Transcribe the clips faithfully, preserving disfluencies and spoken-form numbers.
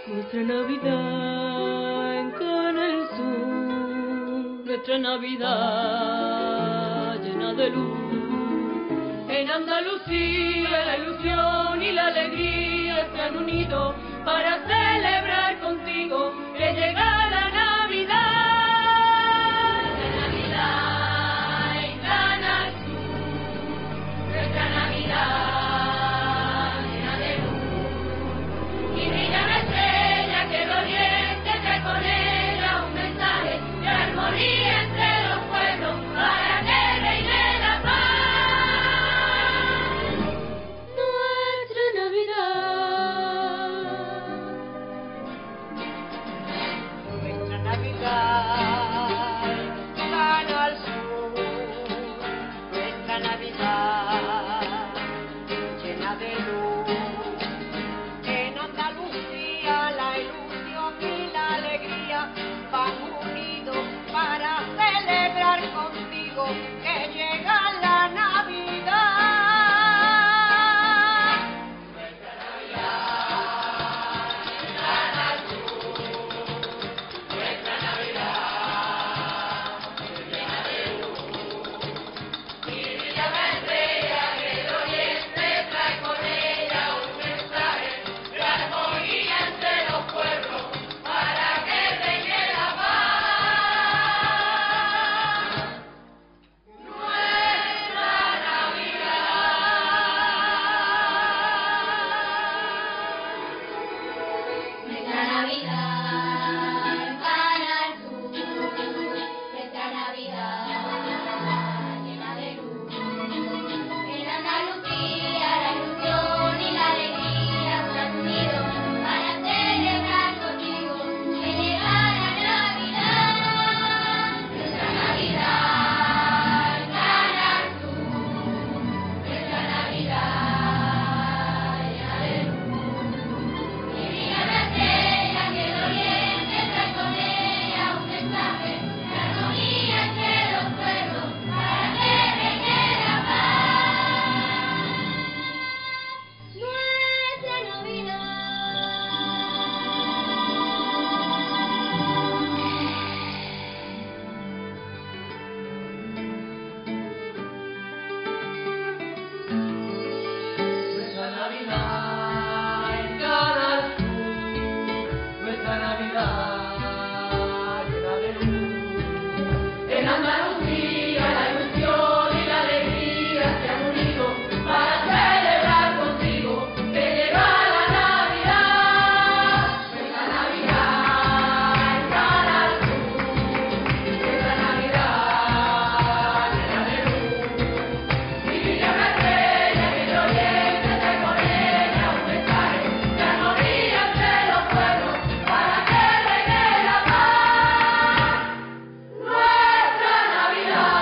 Nuestra Navidad en Canal Sur, nuestra Navidad llena de luz. En Andalucía la ilusión y la alegría se han unido para celebrar contigo que llega la Navidad. Nuestra Navidad en Canal Sur, nuestra Navidad llena de luz. Y brilla una estrella que el oriente trae con ella un mensaje de armonía entre los pueblos para que reine la paz. Nuestra Navidad, Nuestra Navidad Canal Sur, nuestra Navidad llena de luz. En Andalucía la ilusión y la alegría van unidos para celebrar contigo que llega la Navidad. Nuestra Navidad Canal Sur, nuestra Navidad llena de luz. Y brilla una estrella que el oriente trae con ella un mensaje de armonía entre los pueblos para que reine la paz. Nuestra Navidad. Nuestra Navidad en Canal Sur, nuestra Navidad llena de luz. En Andalucía la ilusión y la alegría se han unido para celebrar contigo que llega la Navidad. Nuestra Navidad en Canal Sur, nuestra Navidad llena de luz. Y brilla una estrella que el oriente trae con ella un mensaje de armonía entre los pueblos para que reine la paz. Nuestra Navidad. nuestra Navidad en Canal Sur, nuestra Navidad llena de luz. En Andalucía la ilusión y la alegría se han unido para celebrar contigo que llega la Navidad. Nuestra Navidad en Canal Sur, nuestra Navidad llena de luz. Y brilla una estrella que el oriente trae con ella un mensaje de armonía entre los pueblos para que reine la paz. Nuestra Navidad.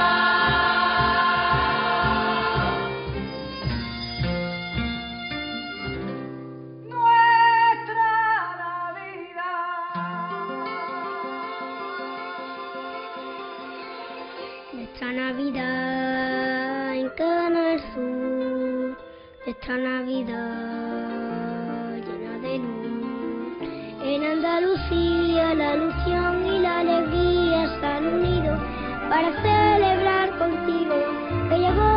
Nuestra Navidad en Canal Sur, nuestra Navidad llena de luz. En Andalucía la ilusión y la alegría se han unido para celebrar contigo que llegó